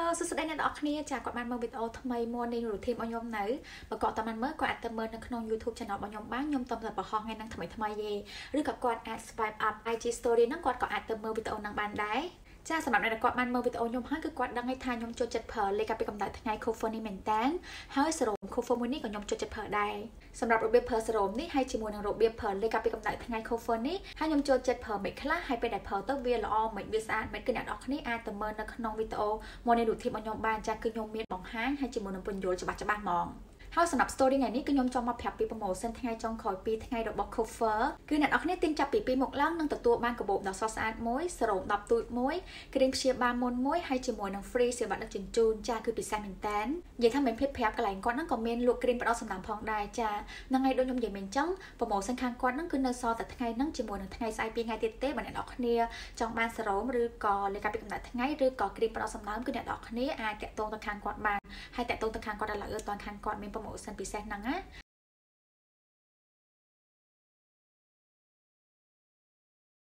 សួស្តីអ្នកនរគ្នាចាគាត់បានមើលវីដេអូថ្មីមួយនៃរូធីនរបស់ខ្ញុំនៅបើគាត់តាមមើលគាត់អាចទៅមើលនៅក្នុង YouTube Channel របស់ខ្ញុំបានខ្ញុំតំតែបង្ហោះថ្ងៃហ្នឹងថ្មីទេឬក៏គាត់អាច swipe up IG story ហ្នឹងគាត់ក៏អាចទៅមើលវីដេអូហ្នឹងបានដែរចាសម្រាប់អ្នកគាត់បានមើលវីដេអូខ្ញុំហើយគឺគាត់ដឹងថាខ្ញុំចូលចិត្តប្រើលេខកាពីកម្ដៅថ្ងៃ Cover នេះមែនតើហើយសេរ៉ូម Cover មួយនេះក៏ខ្ញុំចូលចិត្តប្រើដែរសម្រាប់របៀបប្រើសេរ៉ូមនេះហើយជាមួយនឹងរបៀបប្រើលេខកាពីកម្ដៅថ្ងៃ Cover នេះហើយខ្ញុំចូលចិត្តប្រើមិនខ្លះហើយពេលដែលប្រើទៅវាល្អមិនវាស្អាតមិនគឺអ្នកនរគ្នាអាចទៅមើលនៅក្នុងវីដេអូមួយនៃរូបភាពរបស់ខ្ញុំបានចាគឺខ្ញុំមានបង្ហាញហើយជាមួយនឹងពន្យល់ច្បាស់ហ្មងហើយសម្រាប់ story ថ្ងៃនេះគឺខ្ញុំចង់មកប្រាប់ពី promotion ថ្ងៃចុងក្រោយ2ថ្ងៃរបស់ Cover គឺអ្នកនរគ្នាទិញចាប់ពី2មកឡើងនឹងទទួលបានកាបូបដ៏ស្រស់ស្អាតមួយសេរ៉ូម10ទូចមួយគ្រីមព្យាបាលមុនមួយហើយជាមួយនឹង free សេវាដឹកជញ្ជូនចាគឺពិសេសមែនតើនិយាយថាមិនភ្លេចប្រាប់កន្លែងគាត់ហ្នឹងក៏មានលក់គ្រីមផ្ដោតសំណាំផងដែរចាហ្នឹងហើយដូចខ្ញុំនិយាយមិញអញ្ចឹង promotion ខាងគាត់ហ្នឹងគឺនៅសល់តែថ្ងៃហ្នឹងជាមួយនឹងថ្ងៃស្អែក2ថ្ងៃទៀតទេបើអ្នកនរគ្នាចង់បានសេរ៉ូមឬក៏លេខកាពីកម្ដៅថ្ងៃឬក៏គ្រីមផ្ដោតសំណើមគឺអ្នកនរគ្នាអាចតាក់ទងទៅខាងគាត់បានហើយតាក់ទងទៅខាងគាត់ដល់ឡើយអត់តាន់ខាងគាត់មាន promotion ពិសេសហ្នឹងណា